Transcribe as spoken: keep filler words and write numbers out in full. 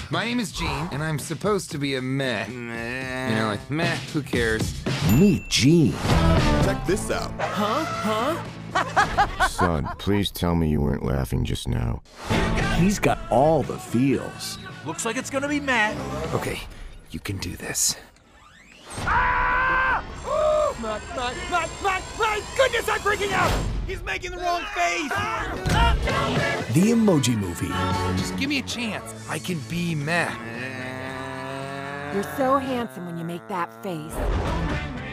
My name is Gene, and I'm supposed to be a meh. You know, like, meh, who cares? Meet Gene. Check this out. Huh? Huh? Son, please tell me you weren't laughing just now. He's got all the feels. Looks like it's gonna be Matt. Okay, you can do this. Ah! Matt, Matt, Matt, Matt, my goodness, I'm freaking out! He's making the wrong face! The Emoji Movie. Just give me a chance. I can be meh. You're so handsome when you make that face.